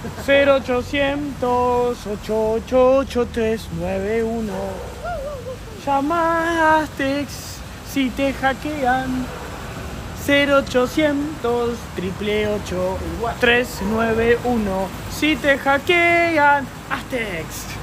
0800 888 391. Llama a Astex si te hackean. 0800 888 391. Si te hackean, Astex.